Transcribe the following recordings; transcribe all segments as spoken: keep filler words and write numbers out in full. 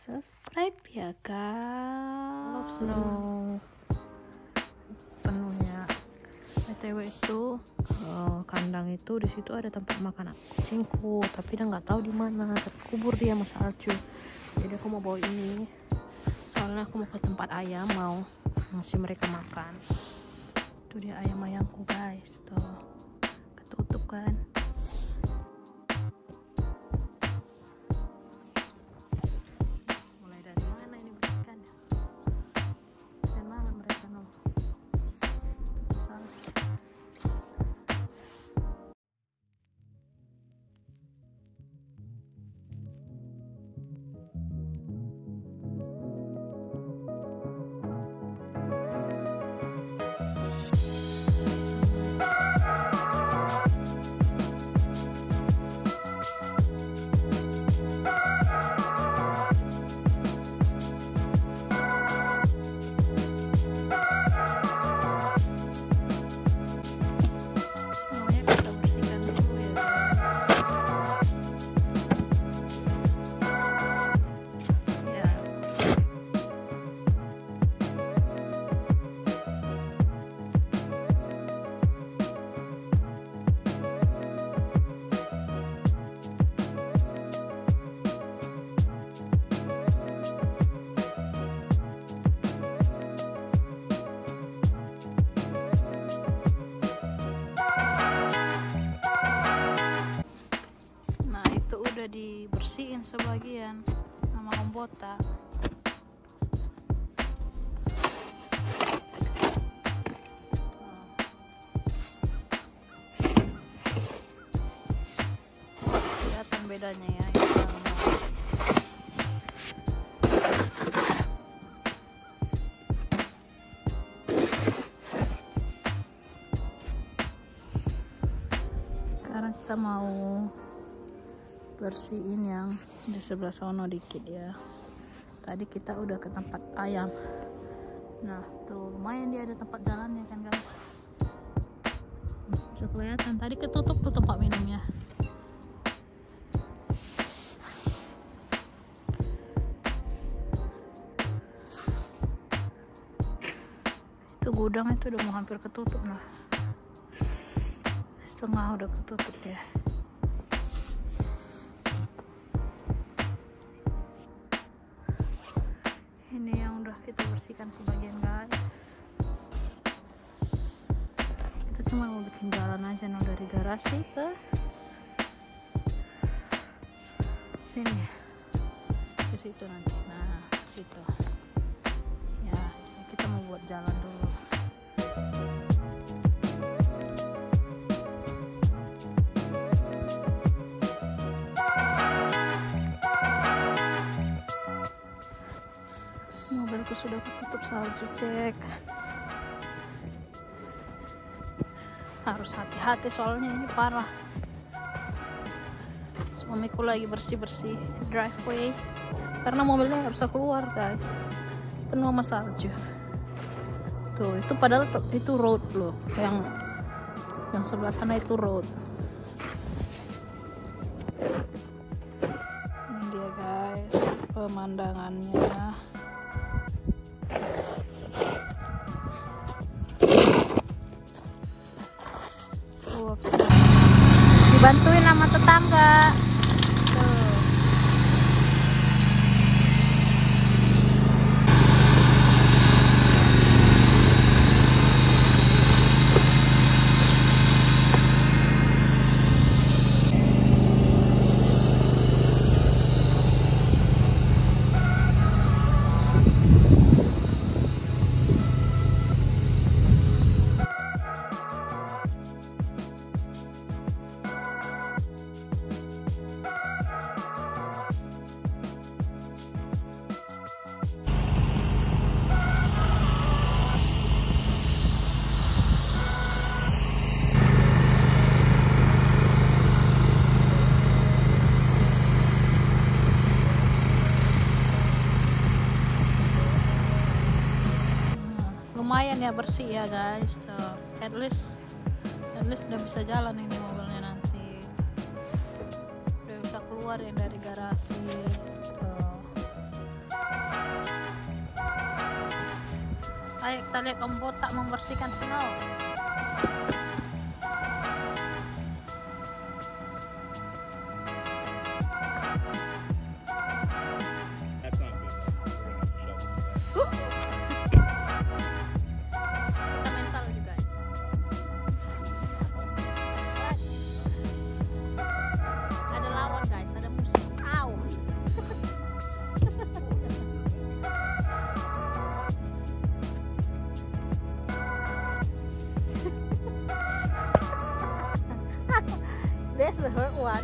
subscribe ya guys. Love snow penuhnya. B T W itu uh, kandang itu di situ ada tempat makan kucingku, tapi dia nggak tahu di mana, terkubur dia sama salju. Jadi aku mau bawa ini, soalnya aku mau ke tempat ayam, mau ngasih mereka makan. Itu dia ayam-ayamku guys, tuh ketutup kan. Mulai dari mana ini berikannya? Semalaman mereka no. Tutup salju. Udah dibersihin sebagian sama Om Botak. Kelihatan bedanya ya. Sekarang kita mau bersihin yang di sebelah sono dikit ya. Tadi kita udah ke tempat ayam. Nah tuh lumayan dia ada tempat jalannya kan guys. Bisa kelihatan. Tadi ketutup tuh tempat minumnya. Itu gudang itu udah mau hampir ketutup nah. Setengah udah ketutup ya. Ini yang udah kita bersihkan sebagian guys. Kita cuma mau bikin jalan aja no, dari garasi ke sini, ke situ nanti. Nah, ke situ. Ya, kita mau buat jalan dulu. Mobilku sudah ketutup salju, cek. Harus hati-hati soalnya ini parah. Suamiku lagi bersih-bersih driveway karena mobilnya nggak bisa keluar guys, penuh sama salju. Tuh itu padahal itu road loh, yang yang sebelah sana itu road. Ini dia guys pemandangannya. Dibantuin sama tetangga. Tuh. Lumayan ya bersih ya guys, tuh at least at least udah bisa jalan ini mobilnya nanti, udah bisa keluar yang dari garasi tuh. Ayo kita lihat Om Botak membersihkan snow. That's the hurt one.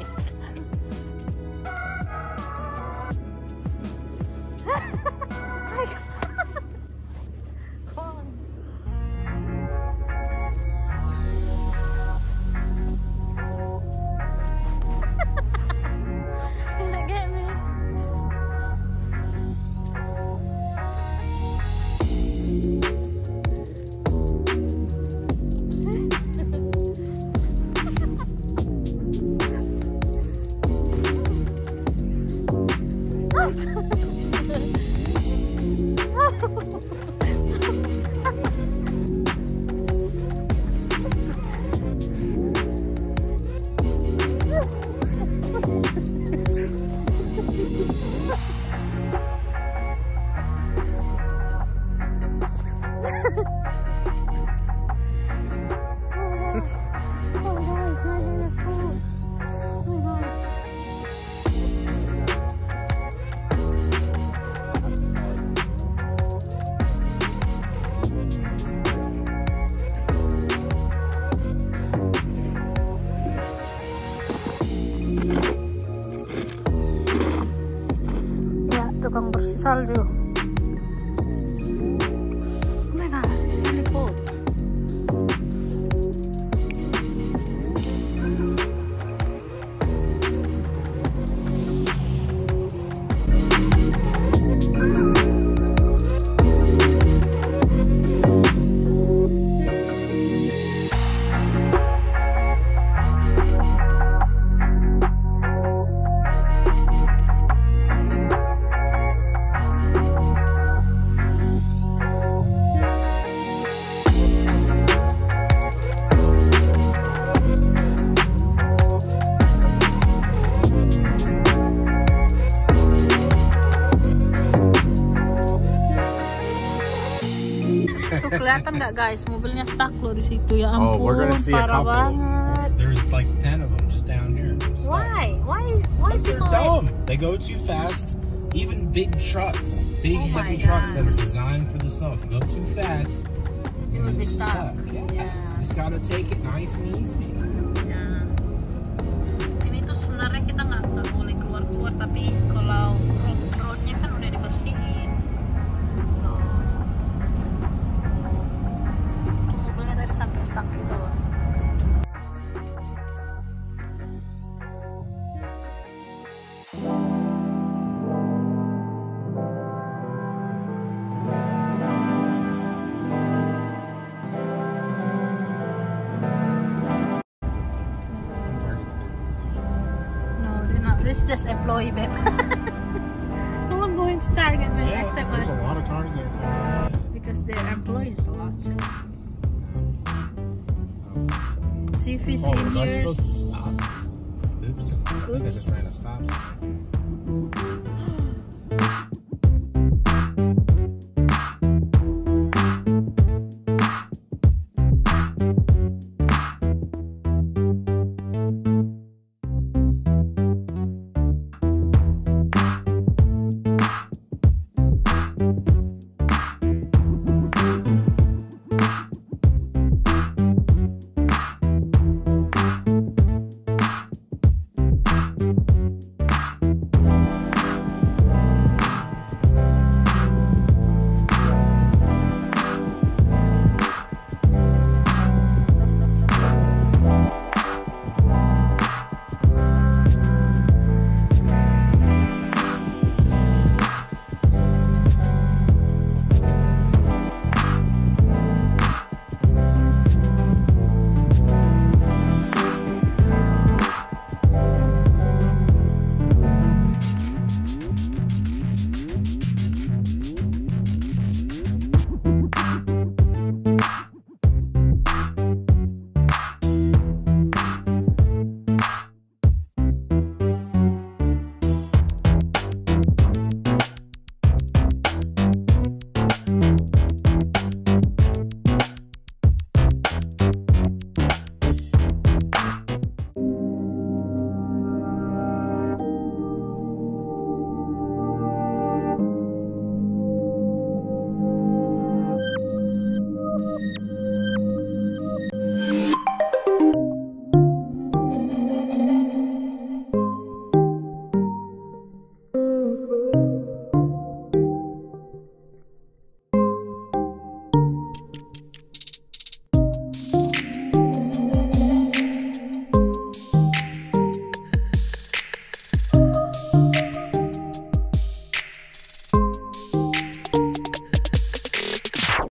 Tukang bersih salju. Oh my gosh, it's really cold. Tuh kelihatan nggak guys, mobilnya stuck loh di situ ya ampun, oh, we're gonna see parah a couple. banget. There's, there's like ten of them just down here. Stuck. Why? Why? Why They're people? dumb. They go too fast. Even big trucks, big Oh heavy my trucks that are gosh. designed for the snow. If you go too fast, You will be it's stuck. Yeah. Yeah. Just gotta take it nice and easy. Ya. Ini tuh sebenarnya kita nggak nggak boleh keluar keluar, tapi kalau road roadnya kan udah dibersihin. Tuh. Tuh mobilnya tadi sampai stuck gitu loh. This is just employee, babe. No one going to Target, man, Yeah, except there's us. a lot of cars there. Because they're employees a lot too. See if you see Oh, was I supposed to yours. stop? Oops. I think I just ran a stop sign.